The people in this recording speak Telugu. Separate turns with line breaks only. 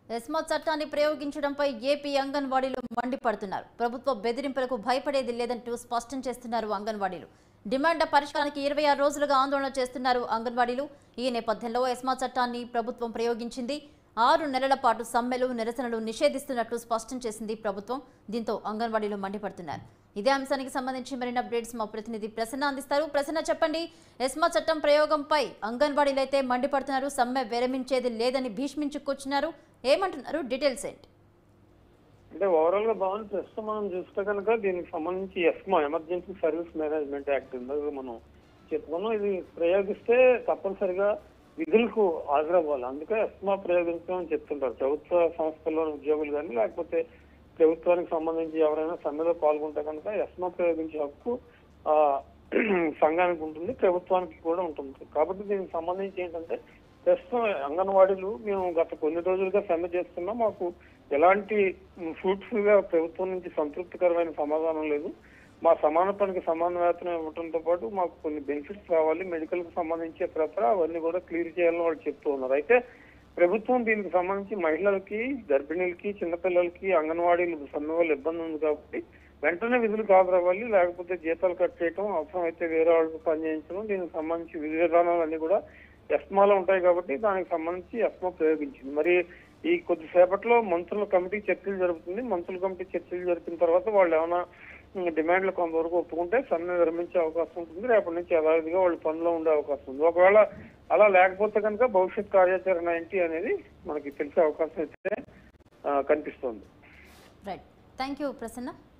ఎస్మా చట్టాన్ని ప్రయోగించడంపై ఏపీ అంగన్వాడీలు మండిపడుతున్నారు. ప్రభుత్వ బెదిరింపులకు భయపడేది లేదంటూ స్పష్టం చేస్తున్నారు అంగన్వాడీలు. డిమాండ్ల పరిష్కారానికి 26 రోజులుగా ఆందోళన చేస్తున్నారు అంగన్వాడీలు. ఈ నేపథ్యంలో ఎస్మా చట్టాన్ని ప్రభుత్వం ప్రయోగించింది. 6 నెలల పాటు సమ్మెలు, నిరసనలు నిషేధిస్తున్నట్లు స్పష్టం చేసింది ప్రభుత్వం. దీంతో అంగన్వాడీలు మండిపడుతున్నారు. ఇదే అంశానికి సంబంధించి మరిన్ని అప్డేట్స్ మా ప్రతినిధి ప్రసన్న అందిస్తారు. ప్రసన్న, చెప్పండి, ఎస్మా చట్టం ప్రయోగంపై అంగన్వాడీలైతే మండిపడుతున్నారు. సమ్మె విరమించేది లేదని భీష్మించుకొచ్చినారు. ఏమంటున్నారు? డీటెయిల్స్ ఏంటి?
అంటే ఓవరాల్ గా బాగుంది. ప్రస్తుతం మనం చూస్తే కనుక దీనికి సంబంధించి ESMA emergency service management act మనం చెప్పుకున్నాం. ఇది ప్రయోగిస్తే తప్పనిసరిగా విధులకు హాజరవ్వాలి. అందుకే ఎస్మా ప్రయోగించమని చెప్తుంటారు. ప్రభుత్వ సంస్థల్లోని ఉద్యోగులు కానీ లేకపోతే ప్రభుత్వానికి సంబంధించి ఎవరైనా సమ్మెలో పాల్గొంటే కనుక ఎస్మా ప్రయోగించే హక్కు సంఘానికి ఉంటుంది, ప్రభుత్వానికి కూడా ఉంటుంది. కాబట్టి దీనికి సంబంధించి ఏంటంటే ప్రస్తుతం అంగన్వాడీలు మేము గత కొన్ని రోజులుగా సమ్మె చేస్తున్నాం. మాకు ఎలాంటి ఫ్రూట్ఫుల్ గా ప్రభుత్వం నుంచి సంతృప్తికరమైన సమాధానం లేదు. మా సమాన పనికి సమాన వేతనం ఇవ్వడంతో పాటు మాకు కొన్ని బెనిఫిట్స్ రావాలి, మెడికల్ కి సంబంధించి అవన్నీ కూడా క్లియర్ చేయాలని వాళ్ళు చెప్తూ ఉన్నారు. అయితే ప్రభుత్వం దీనికి సంబంధించి మహిళలకి, గర్భిణీలకి, చిన్నపిల్లలకి అంగన్వాడీలు సమ్మె వల్ల ఇబ్బంది ఉంది కాబట్టి వెంటనే విధులకు హాజరవ్వాలి, లేకపోతే జీతాలు కట్ చేయడం, అవసరమైతే వేరే వాళ్ళకి పనిచేయించడం, దీనికి సంబంధించి విధి విధానాలన్నీ కూడా ఎస్మాలో ఉంటాయి కాబట్టి దానికి సంబంధించి ఎస్మా ప్రయోగించింది. మరి ఈ కొద్దిసేపట్లో మంత్రుల కమిటీ చర్చలు జరుగుతుంది. మంత్రుల కమిటీ చర్చలు జరిపిన తర్వాత వాళ్ళు ఏమైనా డిమాండ్లు కొంతవరకు ఒప్పుకుంటే సమ్మె విరమించే అవకాశం ఉంటుంది. రేపటి నుంచి యథావిధిగా వాళ్ళు పనిలో ఉండే అవకాశం ఉంది. ఒకవేళ అలా లేకపోతే కనుక భవిష్యత్ కార్యాచరణ ఏంటి అనేది మనకి తెలిసే అవకాశం అయితే కనిపిస్తుంది.
Right, thank you Prasanna.